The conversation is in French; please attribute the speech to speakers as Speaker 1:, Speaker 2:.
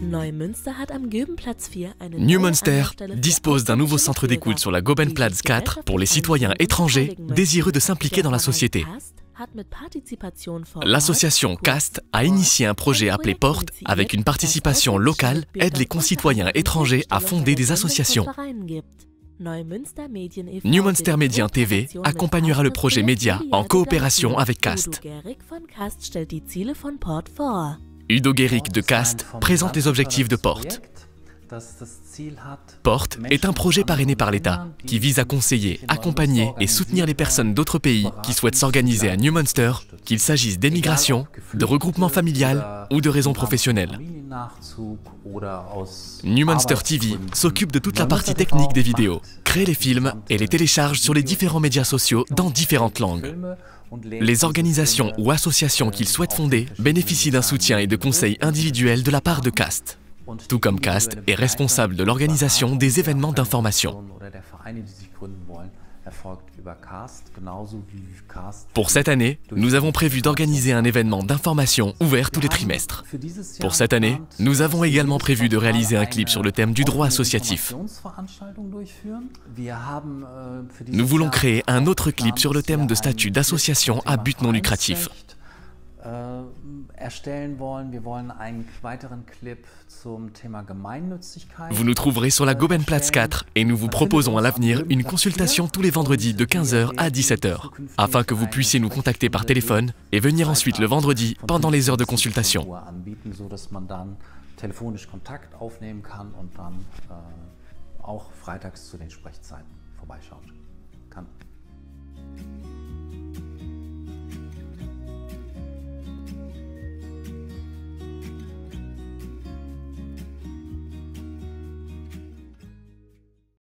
Speaker 1: Neumünster dispose d'un nouveau centre d'écoute sur la Gobenplatz 4 pour les citoyens étrangers désireux de s'impliquer dans la société. L'association CAST a initié un projet appelé Porte avec une participation locale, aide les concitoyens étrangers à fonder des associations. Neumünster Medien TV accompagnera le projet Média en coopération avec CAST. Udo Gehrig de CAST présente les objectifs de Porte. Porte est un projet parrainé par l'État qui vise à conseiller, accompagner et soutenir les personnes d'autres pays qui souhaitent s'organiser à Neumünster, qu'il s'agisse d'émigration, de regroupement familial ou de raisons professionnelles. Neumünster TV s'occupe de toute la partie technique des vidéos, crée les films et les télécharge sur les différents médias sociaux dans différentes langues. Les organisations ou associations qu'ils souhaitent fonder bénéficient d'un soutien et de conseils individuels de la part de CAST. Tout comme CAST est responsable de l'organisation des événements d'information. Pour cette année, nous avons prévu d'organiser un événement d'information ouvert tous les trimestres. Pour cette année, nous avons également prévu de réaliser un clip sur le thème du droit associatif. Nous voulons créer un autre clip sur le thème de statut d'association à but non lucratif. Vous nous trouverez sur la Gobenplatz 4 et nous vous proposons à l'avenir une consultation tous les vendredis de 15 h à 17 h, afin que vous puissiez nous contacter par téléphone et venir ensuite le vendredi pendant les heures de consultation.
Speaker 2: Auch freitags zu den Sprechzeiten vorbeischauen kann.